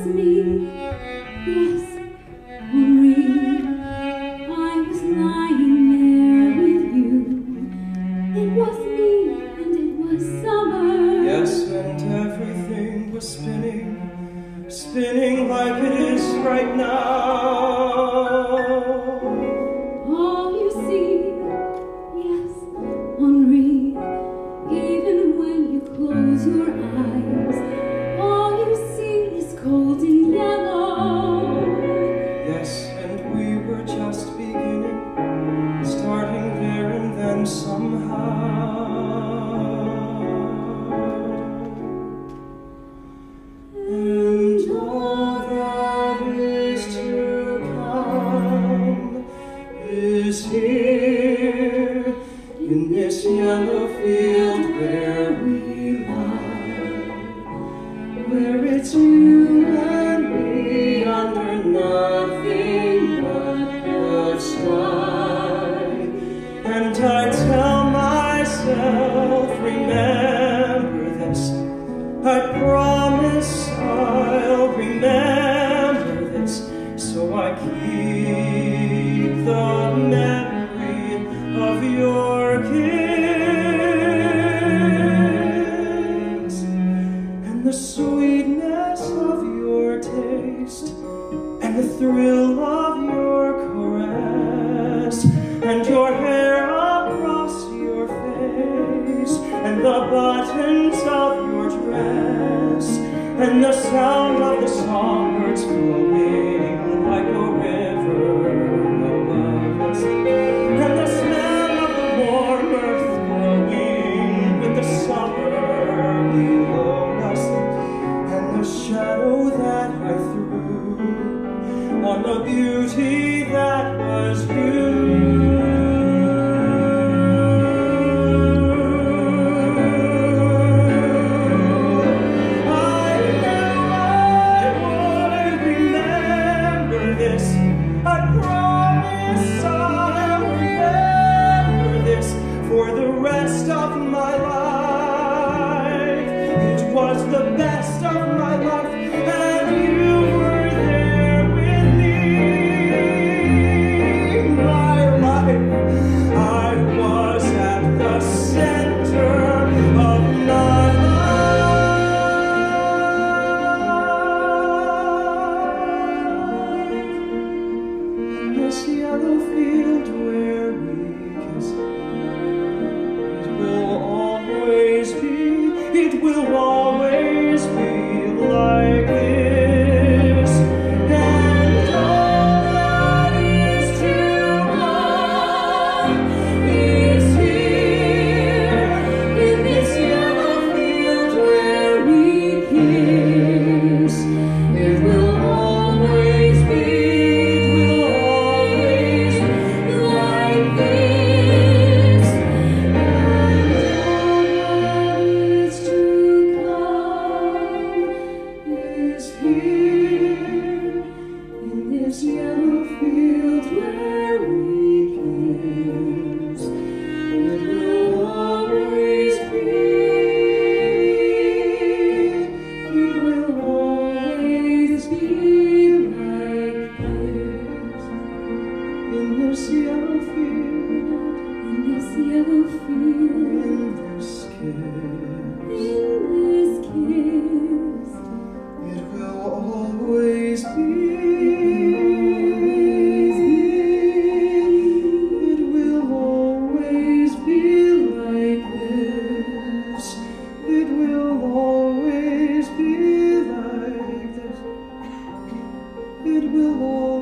me, yes, Henri. I was lying there with you. It was me and it was summer. Yes, and everything was spinning, spinning like it is right now. All you see, yes, Henri, even when you close your eyes, all you see is cold and yellow. Yes, and we were just beginning, starting there and then somehow. And all that is to come is here in this yellow field where we lie, where it's you and me under nothing but the sky. And I tell myself, remember this, I promise I'll remember this, so I keep the memory of your kiss and the sweetness of your taste and the thrill of your caress and your hair across your face and the buttons of your dress and the sound of the songbirds flowing like a river above us and the smell of the warm earth growing with the summer below us and the shadow that I threw on the beauty that was you. For the rest of my life, it was the best of my life, and you were there with me. My life, I was at the center of my life. In this yellow field where we kiss, it will always be like this, and all that is to come is here in this yellow field where we kiss. It will always be like this, this yellow field where we kiss. It will always be, it will always be like this. In this yellow field, in this yellow field, in this kiss, it will always be. It will always